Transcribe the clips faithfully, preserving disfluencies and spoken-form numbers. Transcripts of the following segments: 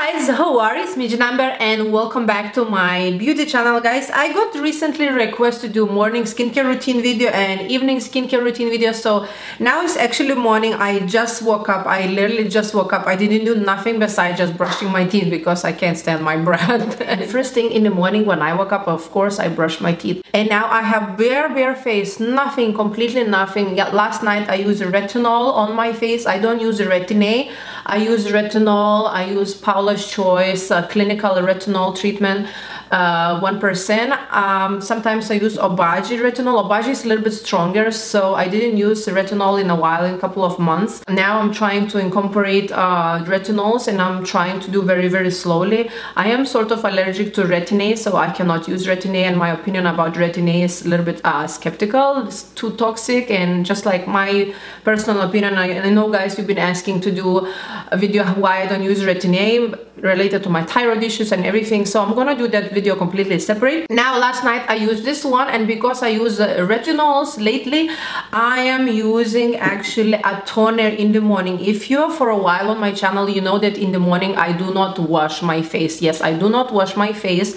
guys, how are you? It's me Janamber and welcome back to my beauty channel. Guys, I got recently request to do morning skincare routine video and evening skincare routine video. So now it's actually morning. I just woke up. I literally just woke up. I didn't do nothing besides just brushing my teeth because I can't stand my breath. And first thing in the morning when I woke up, of course I brushed my teeth, and now I have bare bare face, nothing, completely nothing. Yeah, last night I used retinol on my face. I don't use retin-A. I use retinol. I use Paula's Choice uh, clinical retinol treatment, uh, one percent. Um, sometimes I use Obagi retinol. Obagi is a little bit stronger, so I didn't use retinol in a while, in a couple of months. Now I'm trying to incorporate uh, retinols, and I'm trying to do very very slowly. I am sort of allergic to retin-A, so I cannot use retin-A, and my opinion about retin-A is a little bit uh, skeptical. It's too toxic, and just like my personal opinion, I, I know guys, you've been asking to do a video why I don't use retin-A related to my thyroid issues and everything, so I'm gonna do that video completely separate. Now last night I used this one, and because I use uh, retinols lately, I am using actually a toner in the morning. If you're for a while on my channel, you know that in the morning I do not wash my face. Yes, I do not wash my face.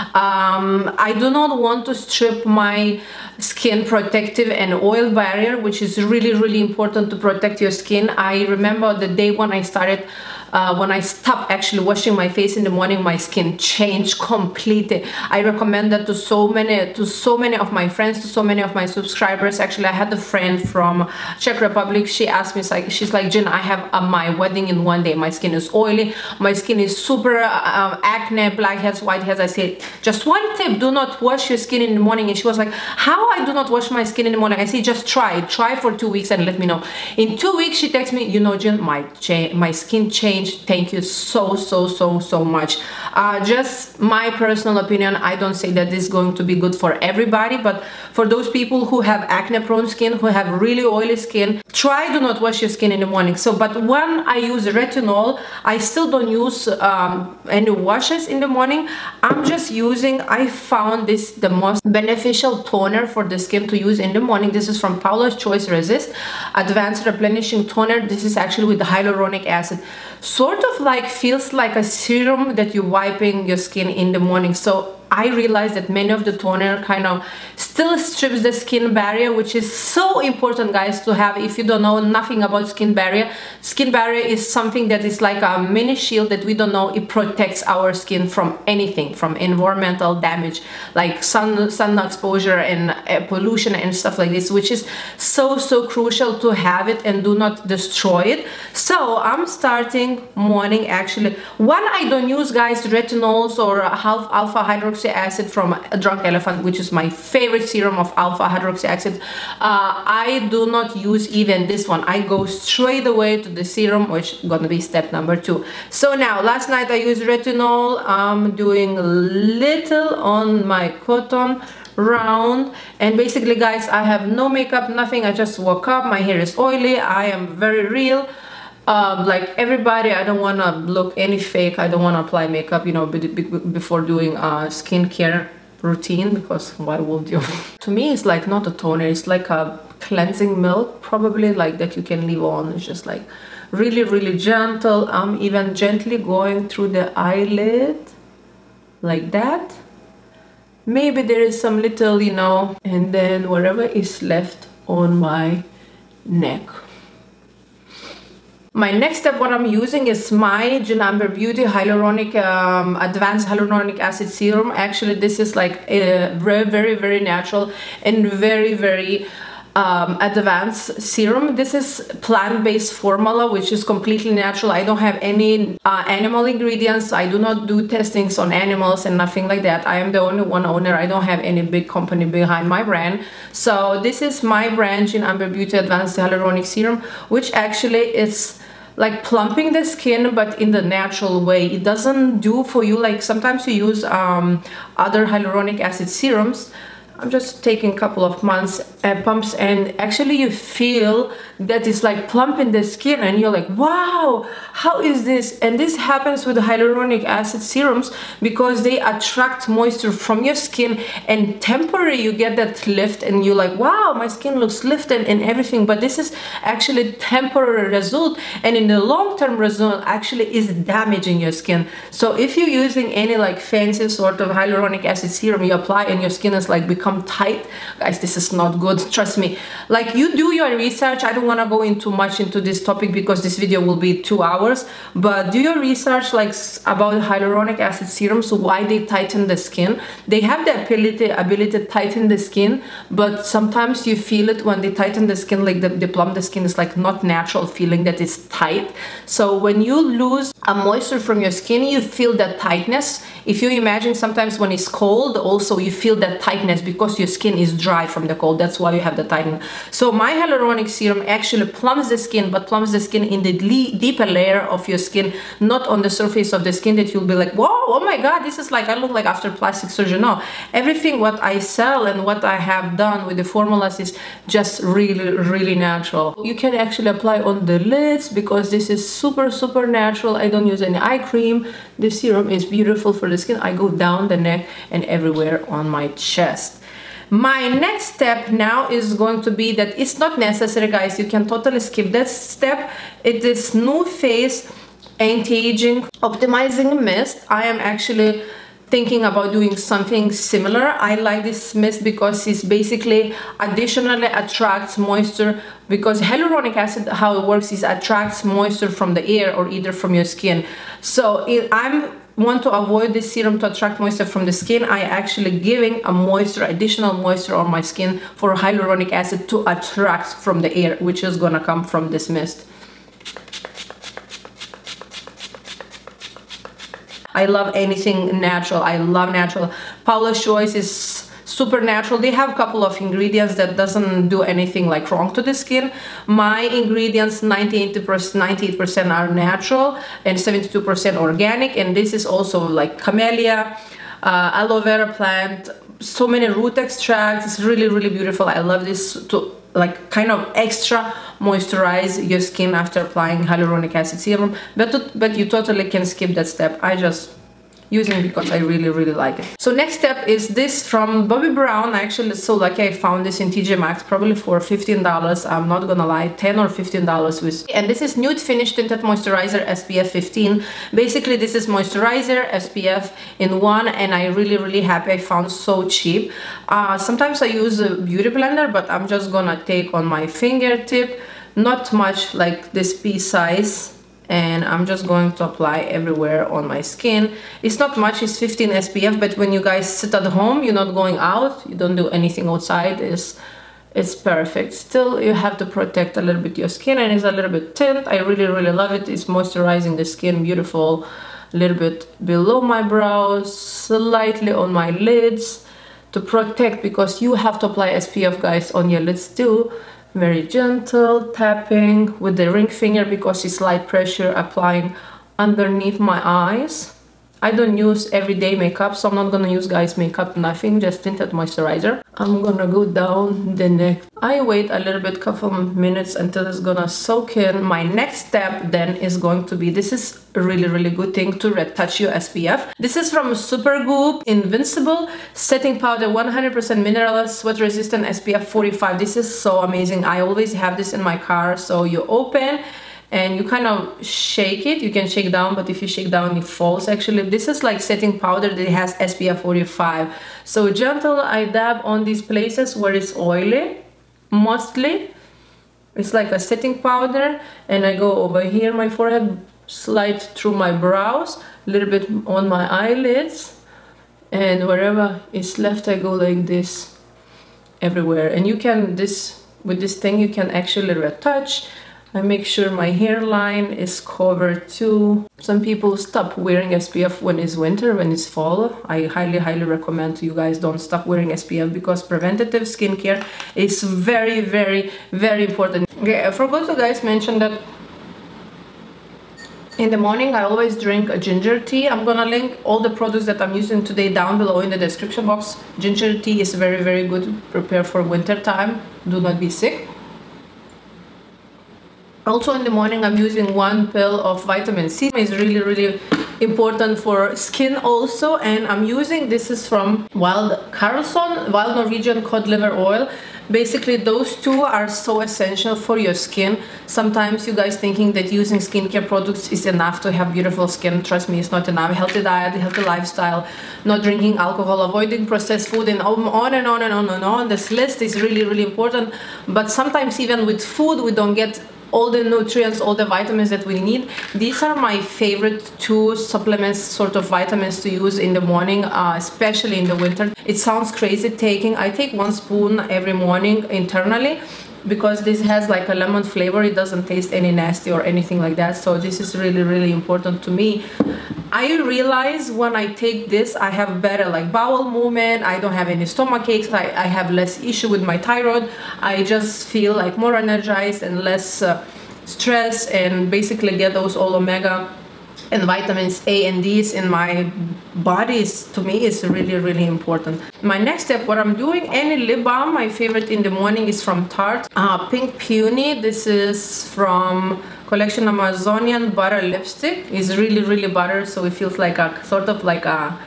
um, I do not want to strip my skin protective and oil barrier, which is really really important to protect your skin. I remember the day when I started Uh, when I stopped actually washing my face in the morning, my skin changed completely. I recommend that to so many to so many of my friends, to so many of my subscribers. Actually, I had a friend from Czech Republic. She asked me, like, she's like, Jen, I have uh, my wedding in one day. My skin is oily. My skin is super uh, acne, blackheads, whiteheads. I said, just one tip: do not wash your skin in the morning. And she was like, how I do not wash my skin in the morning? I say, just try try for two weeks and let me know. In two weeks, she texts me, you know, Jen, my my skin changed. Thank you so so so so much. Uh, just my personal opinion. I don't say that this is going to be good for everybody, but for those people who have acne prone skin, who have really oily skin, try do not wash your skin in the morning. So but when I use retinol, I still don't use um, any washes in the morning. I'm just using, I found this the most beneficial toner for the skin to use in the morning. This is from Paula's Choice Resist Advanced Replenishing Toner. This is actually with the hyaluronic acid. Sort of like feels like a serum that you're wiping your skin in the morning. So I realized that many of the toner kind of still strips the skin barrier, which is so important, guys, to have. If you don't know nothing about skin barrier, skin barrier is something that is like a mini shield that we don't know. It protects our skin from anything, from environmental damage, like sun sun exposure and uh, pollution and stuff like this, which is so so crucial to have it and do not destroy it. So I'm starting morning actually. One, I don't use, guys, retinols or half alpha hydroxy acid from Drunk Elephant, which is my favorite serum of alpha hydroxy acid. uh, I do not use even this one. I go straight away to the serum, which is gonna be step number two. So now last night I used retinol. I'm doing little on my cotton round, and basically, guys, I have no makeup, nothing. I just woke up. My hair is oily. I am very real. Um, like everybody, I don't want to look any fake. I don't want to apply makeup, you know, before doing a skincare routine, because why would you? To me, it's like not a toner. It's like a cleansing milk, probably, like that you can leave on. It's just like really, really gentle. I'm even gently going through the eyelid like that. Maybe there is some little, you know, and then whatever is left on my neck. My next step, what I'm using is my Janamber Beauty Hyaluronic um, Advanced Hyaluronic Acid Serum. Actually, this is like a very, very, very natural and very, very um, advanced serum. This is plant-based formula, which is completely natural. I don't have any uh, animal ingredients. I do not do testings on animals and nothing like that. I am the only one owner. I don't have any big company behind my brand. So this is my brand, Janamber Beauty Advanced Hyaluronic Serum, which actually is like plumping the skin, but in the natural way. It doesn't do for you like sometimes you use um, other hyaluronic acid serums. I'm just taking a couple of months uh, pumps, and actually you feel that it's like plumping the skin, and you're like, wow, how is this? And this happens with the hyaluronic acid serums because they attract moisture from your skin, and temporary you get that lift, and you're like, wow, my skin looks lifted and everything. But this is actually temporary result, and in the long-term result actually is damaging your skin. So if you're using any like fancy sort of hyaluronic acid serum you apply and your skin is like become tight, guys, this is not good. Trust me. Like, you do your research. I don't want to go into much into this topic because this video will be two hours, but do your research like about hyaluronic acid serums, why they tighten the skin. They have the ability ability to tighten the skin, but sometimes you feel it when they tighten the skin, like the, the plump the skin is like not natural feeling that it's tight. So when you lose a moisture from your skin, you feel that tightness. If you imagine sometimes when it's cold, also you feel that tightness because your skin is dry from the cold. That's why you have the tightening. So my hyaluronic serum actually plumps the skin, but plumps the skin in the deeper layer of your skin, not on the surface of the skin that you'll be like, whoa, oh my god, this is like I look like after plastic surgery. No, everything what I sell and what I have done with the formulas is just really really natural. You can actually apply on the lids because this is super super natural. I don't use any eye cream. This serum is beautiful for the skin. I go down the neck and everywhere on my chest. My next step now is going to be that it's not necessary, guys. You can totally skip that step. It is NuFace Anti-Aging Optimizing Mist. I am actually thinking about doing something similar. I like this mist because it's basically additionally attracts moisture, because hyaluronic acid, how it works is attracts moisture from the air or either from your skin. So if I'm want to avoid this serum to attract moisture from the skin, I actually giving a moisture, additional moisture on my skin for hyaluronic acid to attract from the air, which is gonna come from this mist. I love anything natural. I love natural. Paula's Choice is super natural. They have a couple of ingredients that doesn't do anything like wrong to the skin. My ingredients, ninety-eight percent are natural and seventy-two percent organic, and this is also like camellia, uh, aloe vera plant, so many root extracts. It's really really beautiful. I love this to like kind of extra moisturize your skin after applying hyaluronic acid serum, but to, but you totally can skip that step. I just using because I really really like it. So next step is this from Bobbi Brown. Actually, so lucky I found this in T J Maxx probably for fifteen dollars. I'm not gonna lie, ten or fifteen dollars with. And this is Nude Finish Tinted Moisturizer S P F fifteen. Basically this is moisturizer S P F in one, and I really really happy I found so cheap. Uh, sometimes I use a beauty blender, but I'm just gonna take on my fingertip, not much, like this pea size, and I'm just going to apply everywhere on my skin. It's not much, it's fifteen S P F, but when you guys sit at home, you're not going out, you don't do anything outside, it's, it's perfect. Still, you have to protect a little bit your skin, and it's a little bit tint. I really really love it. It's moisturizing the skin, beautiful. A little bit below my brows, slightly on my lids to protect, because you have to apply S P F, guys, on your lids too. Very gentle tapping with the ring finger because it's light pressure applying underneath my eyes. I don't use everyday makeup, so I'm not gonna use, guys, makeup, nothing, just tinted moisturizer. I'm gonna go down the neck. I wait a little bit, couple minutes until it's gonna soak in. My next step then is going to be, this is a really really good thing to retouch your S P F. This is from Supergoop Invincible Setting Powder, one hundred percent mineral, sweat resistant, S P F forty-five. This is so amazing. I always have this in my car. So you open and you kind of shake it. You can shake down, but if you shake down it falls. Actually, this is like setting powder that has S P F forty-five. So gentle, I dab on these places where it's oily, mostly. It's like a setting powder, and I go over here my forehead, slide through my brows, a little bit on my eyelids, and wherever it's left I go like this everywhere. And you can, this with this thing you can actually retouch. I make sure my hairline is covered too. Some people stop wearing S P F when it's winter, when it's fall. I highly, highly recommend you guys don't stop wearing S P F, because preventative skincare is very, very, very important. Okay, I forgot to guys mention that In the morning, I always drink a ginger tea. I'm gonna link all the products that I'm using today down below in the description box. Ginger tea is very, very good to prepare for winter time. Do not be sick. Also in the morning, I'm using one pill of vitamin C. It's really, really important for skin also. And I'm using, this is from Wild Carlson, Wild Norwegian Cod Liver Oil. Basically, those two are so essential for your skin. Sometimes you guys thinking that using skincare products is enough to have beautiful skin. Trust me, it's not enough. Healthy diet, healthy lifestyle, not drinking alcohol, avoiding processed food, and on and on and on and on. This list is really, really important. But sometimes even with food, we don't get all the nutrients, all the vitamins that we need. These are my favorite two supplements, sort of vitamins to use in the morning, uh, especially in the winter. It sounds crazy taking, I take one spoon every morning internally, because this has like a lemon flavor. It doesn't taste any nasty or anything like that. So this is really, really important to me. I realize when I take this, I have better like bowel movement. I don't have any stomach aches. I, I have less issue with my thyroid. I just feel like more energized and less uh, stress, and basically get those all omega and vitamins A and D's in my body. Is, to me, is really, really important. My next step, what I'm doing, any lip balm. My favorite in the morning is from Tarte, uh, Pink Peony. This is from collection Amazonian Butter Lipstick. It's really, really butter, so it feels like a sort of like a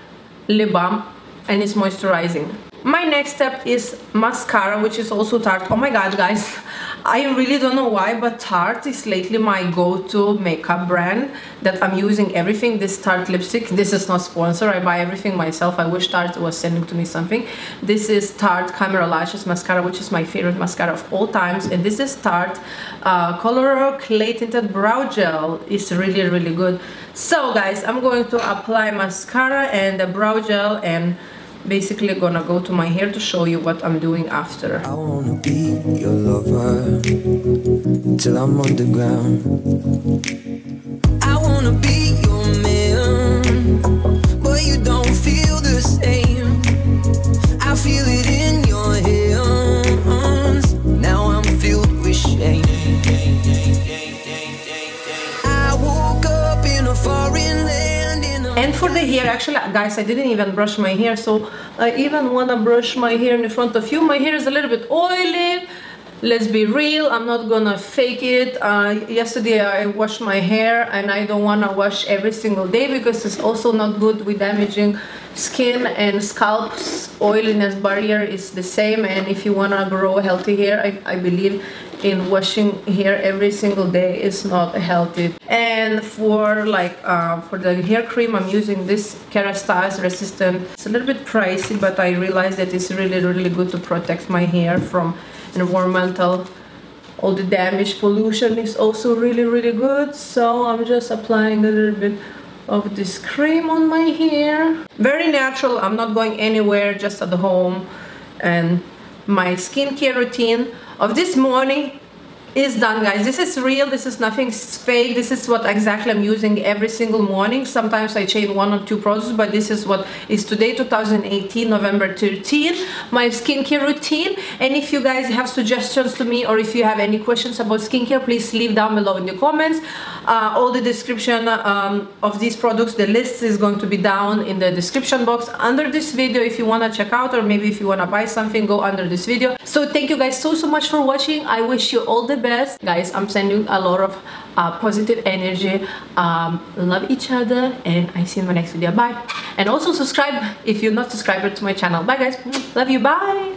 lip balm, and it's moisturizing. My next step is mascara, which is also Tarte. Oh my god, guys, I really don't know why, but Tarte is lately my go-to makeup brand that I'm using everything. This Tarte lipstick, this is not sponsored, I buy everything myself. I wish Tarte was sending to me something. This is Tarte Camera Lashes Mascara, which is my favorite mascara of all times. And this is Tarte uh, Color Clay Tinted Brow Gel. It's really, really good. So guys, I'm going to apply mascara and the brow gel, and basically gonna go to my hair to show you what I'm doing after. I wanna be your lover till I'm on the ground. I wanna be your man, but you don't feel the same. I feel it in your hands. Now I'm filled with shame. I woke up in a foreign land. And for the hair, actually, guys, I didn't even brush my hair, so I even want to brush my hair in front of you. My hair is a little bit oily. Let's be real, I'm not gonna fake it. Uh, yesterday I washed my hair, and I don't want to wash every single day because it's also not good with damaging skin, and scalp's oiliness barrier is the same. And if you want to grow healthy hair, I, I believe in washing hair every single day is not healthy. And for like uh, for the hair cream, I'm using this Kerastase Resistant. It's a little bit pricey, but I realized that it's really, really good to protect my hair from environmental, all the damage. Pollution is also really, really good. So I'm just applying a little bit of this cream on my hair. Very natural, I'm not going anywhere, just at home. And my skincare routine of this morning is done, guys. This is real, this is nothing fake. This is what exactly I'm using every single morning. Sometimes I change one or two products, but this is what is today, two thousand eighteen, November thirteenth, my skincare routine. And if you guys have suggestions to me, or if you have any questions about skincare, please leave down below in the comments. Uh, all the description um, of these products, the list is going to be down in the description box under this video. If you want to check out, or maybe if you want to buy something, go under this video. So thank you guys so so much for watching. I wish you all the best, guys. I'm sending a lot of uh, positive energy. Um, love each other, and I see you in my next video. Bye. And also subscribe if you're not subscribed to my channel. Bye, guys. Love you. Bye.